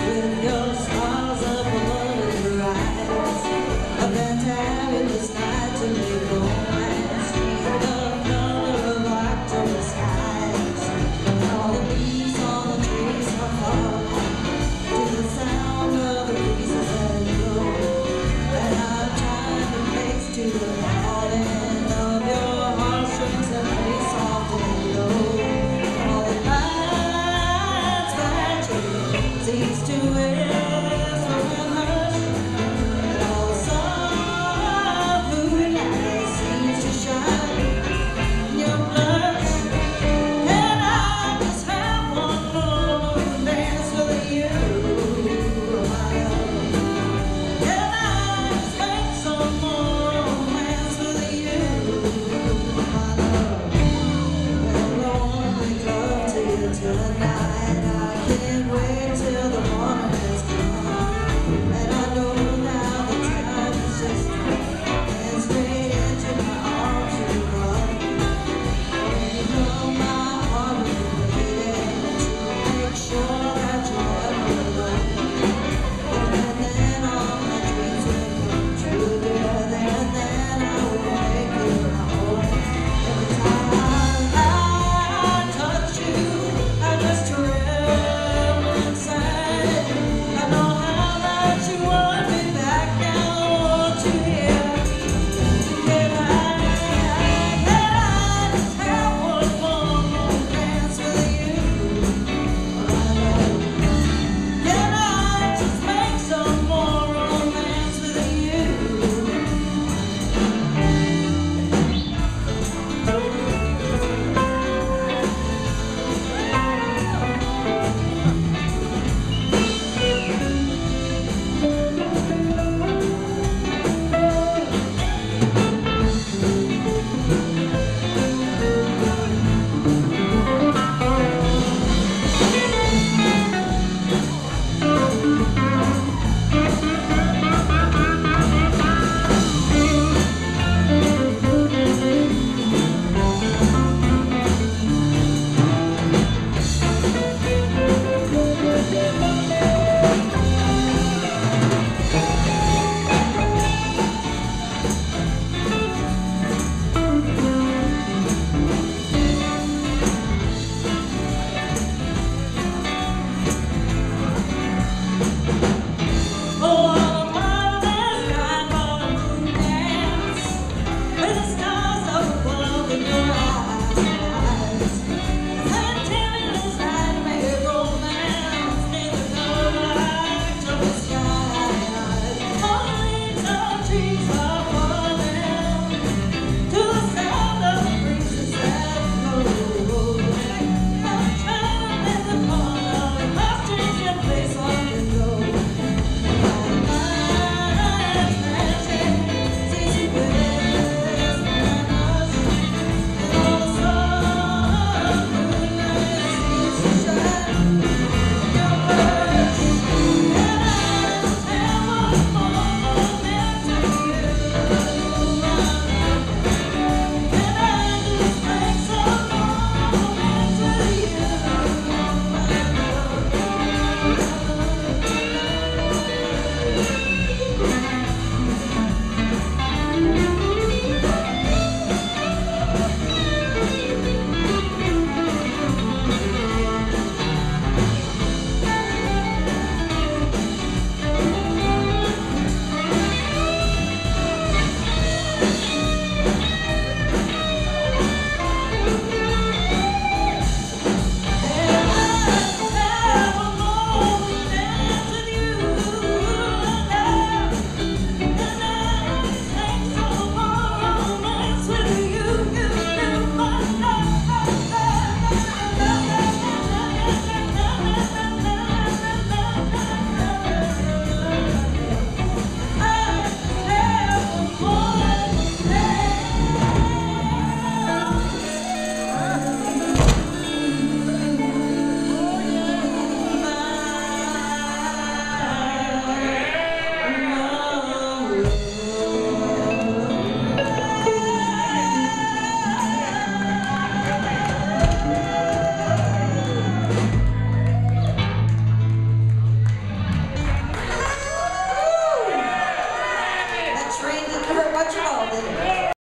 with your stars up above your eyes. A fantabulous night to make romance, the color of October skies. All the leaves on the trees are falling to the sound of the breezes that blow, and I've tried to place to the falling of your heartstrings that play soft and low. All the nights that you cease to end.